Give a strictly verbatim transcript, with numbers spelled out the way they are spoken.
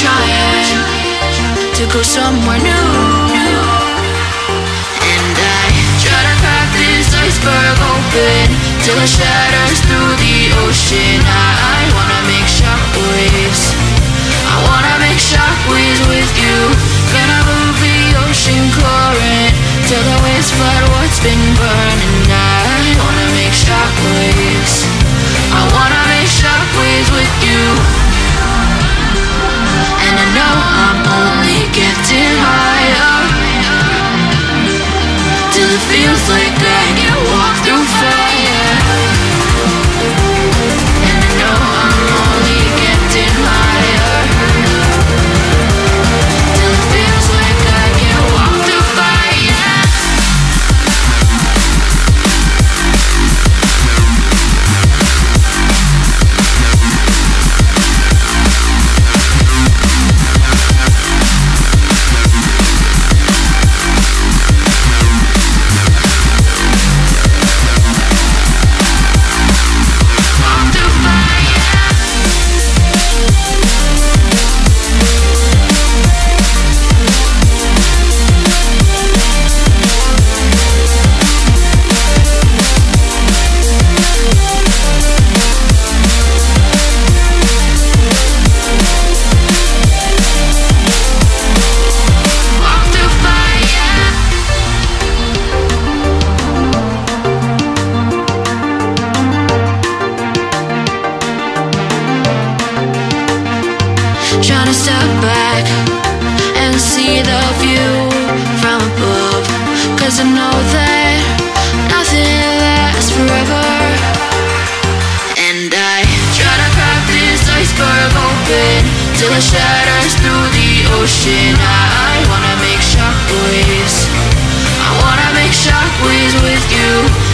trying to go somewhere new. And I try to crack this iceberg open till it shatters through the ocean. I, I wanna make shockwaves, I wanna make shockwaves with you. Gonna move the ocean current till the waves flood what's been burning. I wanna make shockwaves, I wanna make shockwaves with you. And I know I'm only getting higher till it feels like I can walk through fire. And I know I'm only getting higher till it feels like I can walk through fire. Trying to step back and see the view from above, 'cause I know that nothing lasts forever. And I try to crack this iceberg open till it shatters through the ocean. I, I wanna make shockwaves, I wanna make shockwaves with you.